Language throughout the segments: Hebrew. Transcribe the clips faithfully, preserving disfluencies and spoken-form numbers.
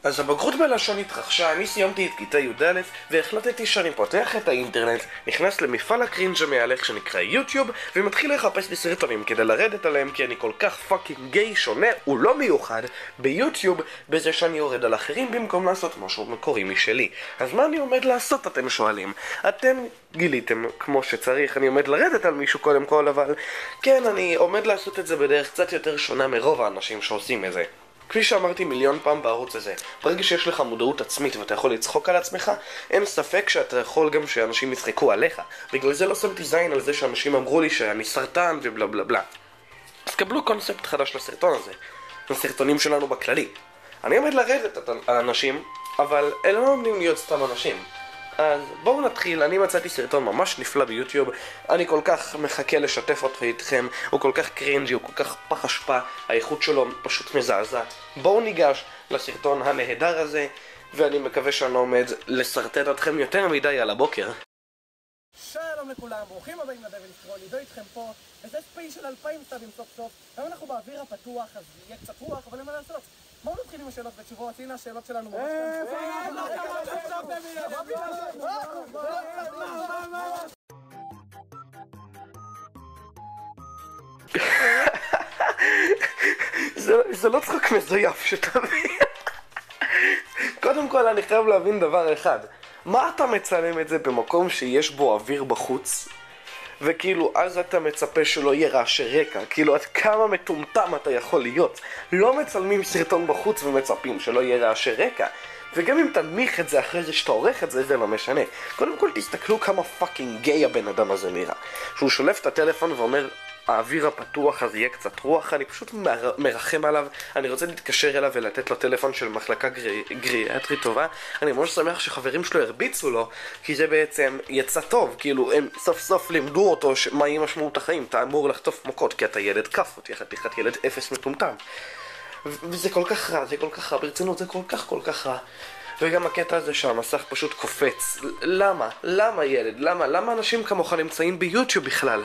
אז הבגרות בלשון התרחשה, אני סיימתי את כיתה י"א והחלטתי שאני פותח את האינטרנט, נכנס למפעל הקרינג' המהלך שנקרא יוטיוב ומתחיל לחפש לי סרטונים כדי לרדת עליהם, כי אני כל כך פאקינג גיי, שונה ולא מיוחד ביוטיוב בזה שאני יורד על אחרים במקום לעשות משהו מקורי משלי. אז מה אני עומד לעשות, אתם שואלים? אתם גיליתם כמו שצריך, אני עומד לרדת על מישהו קודם כל, אבל כן, אני עומד לעשות את זה בדרך קצת יותר שונה מרוב האנשים שעושים את זה. כפי שאמרתי מיליון פעם בערוץ הזה, ברגע שיש לך מודעות עצמית ואתה יכול לצחוק על עצמך, אין ספק שאתה יכול גם שאנשים יצחקו עליך. בגלל זה לא שמתי זין על זה שאנשים אמרו לי שאני סרטן ובלה בלה בלה. אז קבלו קונספט חדש לסרטון הזה, לסרטונים שלנו בכללי. אני עומד לרדת על אנשים, אבל אלה לא עומדים להיות סתם אנשים. אז בואו נתחיל. אני מצאתי סרטון ממש נפלא ביוטיוב, אני כל כך מחכה לשתף אותו איתכם, הוא כל כך קרינג'י, הוא כל כך פח אשפה, האיכות שלו פשוט מזעזעת. בואו ניגש לסרטון הנהדר הזה, ואני מקווה שאני לא עומד לסרטט אתכם יותר מדי על הבוקר. שלום לכולם, ברוכים הבאים לדבל סקרול, עידו איתכם פה, וזה ספייס של אלפיים סטאבים סוף סוף. היום אנחנו באוויר הפתוח, אז יהיה קצת רוח, אבל אין מה לעשות. בואו נתחיל עם השאלות ותשובות, הנה השאלות שלנו ממש זה לא צחוק מזויף שתבין. קודם כל אני חייב להבין דבר אחד, מה אתה מצלם את זה במקום שיש בו אוויר בחוץ? וכאילו אז אתה מצפה שלא יהיה רעשי רקע, כאילו עד כמה מטומטם אתה יכול להיות. לא מצלמים סרטון בחוץ ומצפים שלא יהיה רעשי רקע, וגם אם תנמיך את זה אחרי זה שאתה עורך את זה, זה לא משנה. קודם כל תסתכלו כמה פאקינג גיי הבן אדם הזה נראה, שהוא שולף את הטלפון ואומר האוויר הפתוח אז יהיה קצת רוח. אני פשוט מר... מרחם עליו, אני רוצה להתקשר אליו ולתת לו טלפון של מחלקה גרי... גריאטרית טובה. אני ממש שמח שחברים שלו הרביצו לו, כי זה בעצם יצא טוב, כאילו הם סוף סוף לימדו אותו ש... מהי משמעות החיים, אתה אמור לחטוף מכות כי אתה ילד כפות, יחתיכת ילד אפס מטומטם. ו... וזה כל כך רע, זה כל כך רע, ברצינות זה כל כך כל כך רע. וגם הקטע הזה שהמסך פשוט קופץ. למה? למה ילד? למה? למה אנשים כמוך נמצאים ביוטיוב בכלל?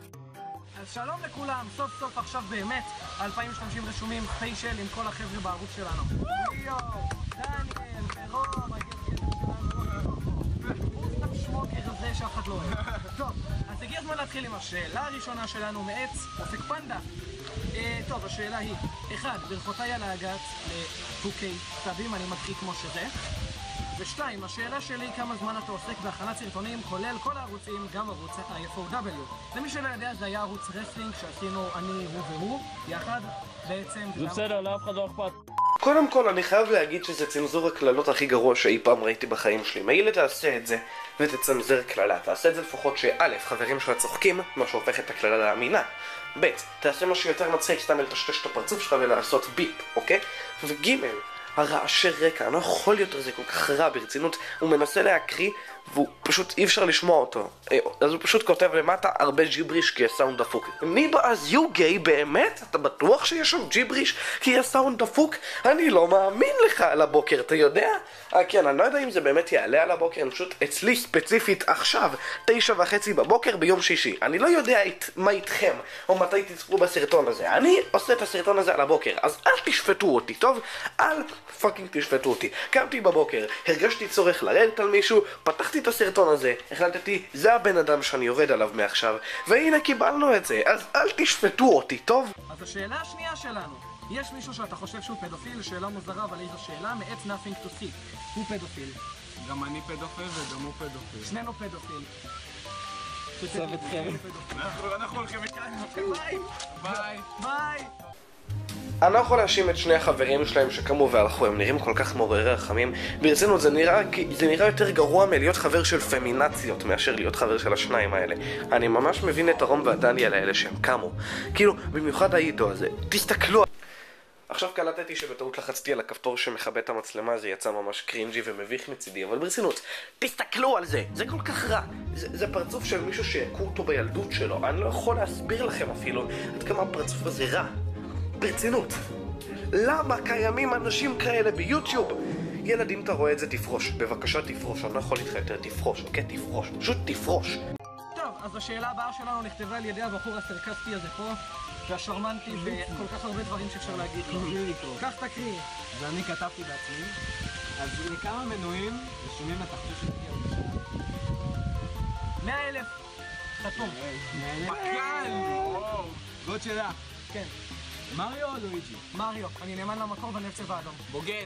שלום לכולם, סוף סוף עכשיו באמת אלפיים משתמשים רשומים ספיישל עם כל החבר'ה בערוץ שלנו. ליאו, דניאל, ורום, הגזגז שלנו, הוא סתם שמוקר הזה שאף אחד לא אוהב. טוב, אז הגיע הזמן להתחיל עם השאלה הראשונה שלנו מעץ אופק פנדה. אה, טוב, השאלה היא, אחד, ברכותיי על ההגעת ל-טו קיי סטאבים, אני מתחיל כמו שזה. ושתיים, השאלה שלי, כמה זמן אתה עוסק בהכנת סרטונים, כולל כל הערוצים, גם ערוץ ה-אף או דאבליו. למי שלא יודע, זה היה ערוץ רסלינג שעשינו אני, הוא והוא, יחד, בעצם... זה בסדר, לאף אחד לא אכפת. קודם כל, אני חייב להגיד שזה צנזור הקללות הכי גרוע שאי פעם ראיתי בחיים שלי. מילא תעשה את זה ותצנזר קללה. תעשה את זה לפחות שא', חברים שלך צוחקים, מה שהופך את הקללה לאמינה. ב', תעשה משהו יותר מצחיק, סתם לטשטש את הפרצוף שלך ולעשות ביפ, אוקיי? וג', הרעשי רקע, אני לא יכול יותר, זה כל כך רע, ברצינות. הוא מנסה להקריא והוא פשוט אי אפשר לשמוע אותו, אז הוא פשוט כותב למטה הרבה ג'יבריש כי הסאונד דפוק. ניבה, אז יו גיי באמת? אתה בטוח שיש שם ג'יבריש כי הסאונד דפוק? אני לא מאמין לך על הבוקר, אתה יודע? אה כן, אני לא יודע אם זה באמת יעלה על הבוקר, אני פשוט אצלי ספציפית עכשיו תשע וחצי בבוקר ביום שישי. אני לא יודע את, מה איתכם או מתי תצפו בסרטון הזה. אני עושה את הסרטון הזה על הבוקר, אז אל תשפטו אותי, טוב? אל פאקינג תשפטו אותי. קמתי בבוקר, הרגשתי צורך לרדת על מישהו, פתחתי את הסרטון הזה, החלטתי, זה הבן אדם שאני יורד עליו מעכשיו, והנה קיבלנו את זה, אז אל תשפטו אותי, טוב? אז השאלה השנייה שלנו, יש מישהו שאתה חושב שהוא פדופיל? שאלה מוזרה, אבל איזו שאלה, מעץ nothing to see. הוא פדופיל. גם אני פדופיל וגם הוא פדופיל. שנינו פדופיל. שצב אתכם. אנחנו הולכים מכאן. ביי! ביי! ביי! אני לא יכול להאשים את שני החברים שלהם שקמו והלכו, הם נראים כל כך מעוררי רחמים. ברצינות, זה נראה, זה נראה יותר גרוע מלהיות חבר של פמינציות מאשר להיות חבר של השניים האלה. אני ממש מבין את הרום והדניאל האלה שהם קמו. כאילו, במיוחד העידו הזה. תסתכלו. עכשיו קלטתי שבטעות לחצתי על הכפתור שמכבה את המצלמה, זה יצא ממש קרינג'י ומביך מצידי, אבל ברצינות, תסתכלו על זה, זה כל כך רע. זה, זה פרצוף של מישהו שהכו אותו בילדות שלו, אני לא יכול להסביר לכם אפילו עד כמה הפרצוף הזה רע. ברצינות, למה קיימים אנשים כאלה ביוטיוב? ילדים, אתה רואה את זה, תפרוש, בבקשה תפרוש, אני לא יכול איתך יותר, תפרוש, אוקיי? תפרוש, פשוט תפרוש. טוב, אז השאלה הבאה שלנו נכתבה על ידי הבחור הסרקסטי הזה פה, והשרמנטי וכל כך הרבה דברים שאפשר להגיד לו. כך תקריא. ואני כתבתי בעצמי. אז לכמה מנויים רשומים לתחתו של הגיע בבקשה? מאה אלף. חתום. פקל! ועוד שאלה. כן. מריו או לואיג'י? מריו. אני נאמן למקור ואני צבע אדום. בוגד.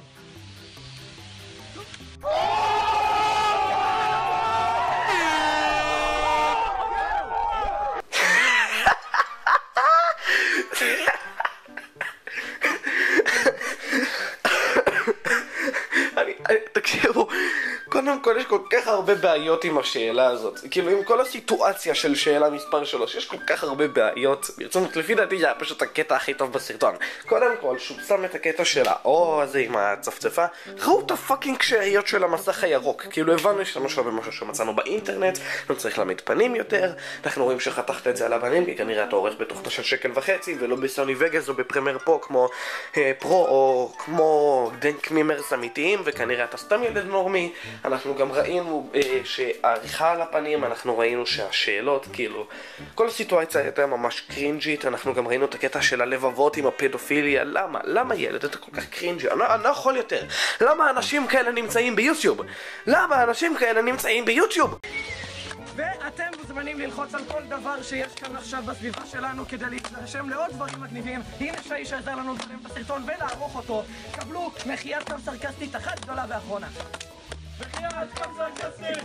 תקשיבו, קודם כל יש כל כך הרבה בעיות עם השאלה הזאת. כאילו עם כל הסיטואציה של שאלה מספר שלוש, יש כל כך הרבה בעיות. ברצינות, לפי דעתי זה היה פשוט הקטע הכי טוב בסרטון. קודם כל, שהוא שם את הקטע של האור הזה עם הצפצפה, ראו את הפאקינג שאריות של המסך הירוק. כאילו הבנו שיש לנו שווה משהו שמצאנו באינטרנט, לא צריך להעמיד פנים יותר. אנחנו רואים שחתכת את זה על הבנים, כי כנראה אתה עורך בתוכנה של שקל וחצי, ולא בסוני וגאס או בפרמייר פרו כמו אה, פרו או כמו דנק מימרס אמיתיים, וכנראה אתה סתם ילד נורמי. אנחנו גם ראינו אה, שהעריכה על הפנים, אנחנו ראינו שהשאלות, כאילו, כל הסיטואציה הייתה ממש קרינג'ית. אנחנו גם ראינו את הקטע של הלבבות עם הפדופיליה. למה? למה ילד? אתה כל כך קרינג'י? אני, אני לא יכול יותר. למה אנשים כאלה נמצאים ביוטיוב? למה אנשים כאלה נמצאים ביוטיוב? ואתם מוזמנים ללחוץ על כל דבר שיש כאן עכשיו בסביבה שלנו כדי להתרשם לעוד דברים מגניבים. הנה שי שעזר לנו לדברים בסרטון ולערוך אותו. קבלו מחיית קו סרקסטית אחת גדולה ואחרונה. מחיית קו סרקסטית!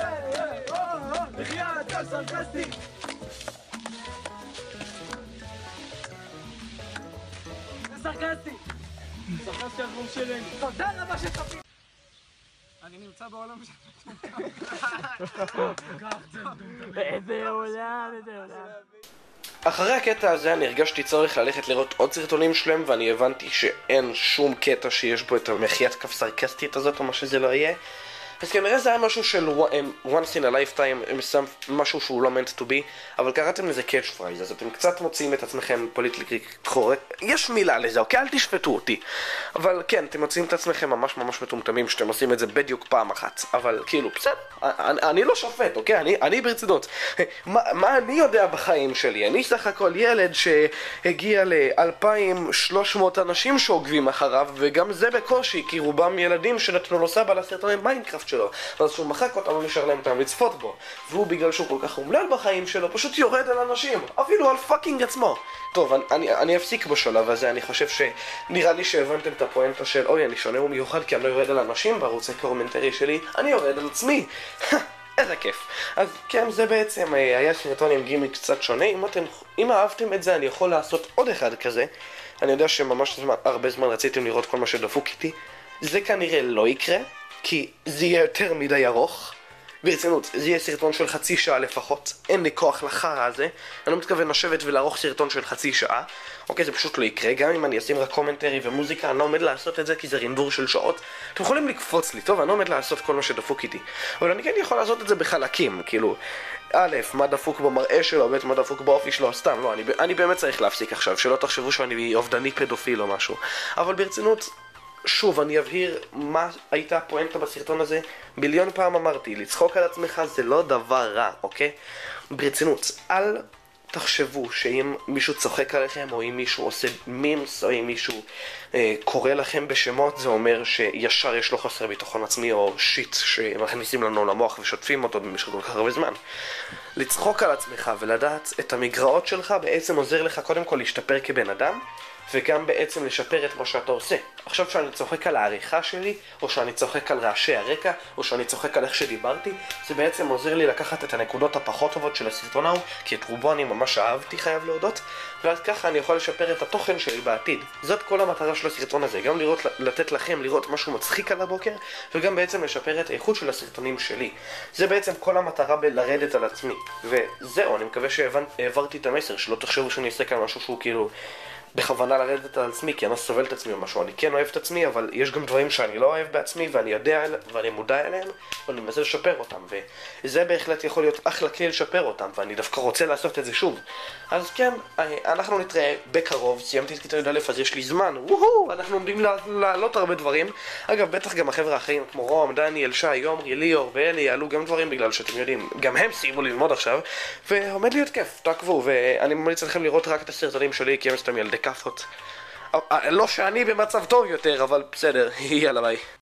מחיית קו סרקסטית! זה סרקסטי! סרקסטי הדרום שלי. תודה רבה שצפית! אני נמצא בעולם של... איזה עולם, איזה עולם. אחרי הקטע הזה אני הרגשתי צורך ללכת לראות עוד סרטונים שלהם, ואני הבנתי שאין שום קטע שיש בו את המחיית כף סרקסטית הזאת או מה שזה לא יהיה. אז כנראה זה היה משהו של once in a lifetime, משהו שהוא לא meant to be, אבל קראתם לזה catch phrase, אז אתם קצת מוצאים את עצמכם פוליטיקלי קורקט, יש מילה לזה, אוקיי? אל תשפטו אותי. אבל כן, אתם מוצאים את עצמכם ממש ממש מטומטמים שאתם עושים את זה בדיוק פעם אחת, אבל כאילו, בסדר, אני, אני לא שופט, אוקיי? אני, אני ברצינות. מה, מה אני יודע בחיים שלי? אני סך הכל ילד שהגיע ל-אלפיים ושלוש מאות אנשים שעוקבים אחריו, וגם זה בקושי, כי רובם ילדים שנתנו לו סבא לסרטונים מיינקראפט שלו, אז שהוא מחק אותם ונשאר להם טעם לצפות בו, והוא בגלל שהוא כל כך אומלל בחיים שלו פשוט יורד על אנשים, אפילו על פאקינג עצמו. טוב, אני, אני, אני אפסיק בשלב הזה. אני חושב שנראה לי שהבנתם את הפואנטה של אוי, אני שונה ומיוחד כי אני לא יורד על אנשים בערוץ הקומנטרי שלי, אני יורד על עצמי. איזה כיף. אז כן, זה בעצם היה סרטון עם גימיק קצת שונה. אם אתם, אם אהבתם את זה, אני יכול לעשות עוד אחד כזה. אני יודע שממש זמן, הרבה זמן רציתם לראות כל מה שדפוק איתי. זה כנראה לא יקרה, כי זה יהיה יותר מדי ארוך. ברצינות, זה יהיה סרטון של חצי שעה לפחות. אין לי כוח לחרא הזה. אני לא מתכוון לשבת ולערוך סרטון של חצי שעה. אוקיי, זה פשוט לא יקרה. גם אם אני אשים רק קומנטרי ומוזיקה, אני לא עומד לעשות את זה כי זה רינדור של שעות. אתם יכולים לקפוץ לי, טוב, אני לא עומד לעשות כל מה שדפוק איתי. אבל אני כן יכול לעשות את זה בחלקים, כאילו, א', מה דפוק במראה שלו, ב', מה דפוק באופי שלו, סתם, לא, אני, אני באמת צריך להפסיק עכשיו, שלא תחשבו שאני אובדני פדופיל או משהו. אבל ברצינות, שוב, אני אבהיר מה הייתה הפואנטה בסרטון הזה. מיליון פעם אמרתי, לצחוק על עצמך זה לא דבר רע, אוקיי? ברצינות, אל תחשבו שאם מישהו צוחק עליכם, או אם מישהו עושה מימס, או אם מישהו אה, קורא לכם בשמות, זה אומר שישר יש לו חוסר ביטחון עצמי, או שיט שמכניסים לנו למוח ושוטפים אותו במשך כל כך הרבה זמן. לצחוק על עצמך ולדעת את המגרעות שלך בעצם עוזר לך קודם כל להשתפר כבן אדם, וגם בעצם לשפר את מה שאתה עושה. עכשיו שאני צוחק על העריכה שלי, או שאני צוחק על רעשי הרקע, או שאני צוחק על איך שדיברתי, זה בעצם עוזר לי לקחת את הנקודות הפחות טובות של הסרטון ההוא, כי את רובו אני ממש אהבתי, חייב להודות, ואז ככה אני יכול לשפר את התוכן שלי בעתיד. זאת כל המטרה של הסרטון הזה, גם לראות, לתת לכם לראות משהו מצחיק על הבוקר, וגם בעצם לשפר את האיכות של הסרטונים שלי. זה בעצם כל המטרה בלרדת על עצמי. וזהו, אני מקווה שהעברתי את המסר, שלא תחשבו שאני אעשה כאן משהו שהוא כאילו בכוונה לרדת על עצמי, כי אני לא סובל את עצמי או משהו. אני כן אוהב את עצמי, אבל יש גם דברים שאני לא אוהב בעצמי, ואני יודע ואני מודע אליהם, ואני מנסה לשפר אותם, וזה בהחלט יכול להיות אחלה כלי לשפר אותם, ואני דווקא רוצה לעשות את זה שוב. אז כן, אנחנו נתראה בקרוב, סיימתי את כיתה י"א, אז יש לי זמן, וואו, אנחנו עומדים לעלות הרבה דברים. אגב, בטח גם החבר'ה האחרים, כמו רום, דניאל, שי, יומרי, ליאור ואלי, יעלו גם דברים בגלל שאתם יודעים, גם הם סיימו ללמוד עכשיו, ועומד להיות כיף, תעקבו, ואני ממליץ לכם לראות רק את הסרטונים שלי, כי הם סתם ילדי כאפות. לא שאני במצב טוב יותר, אבל בסדר, יאללה ביי.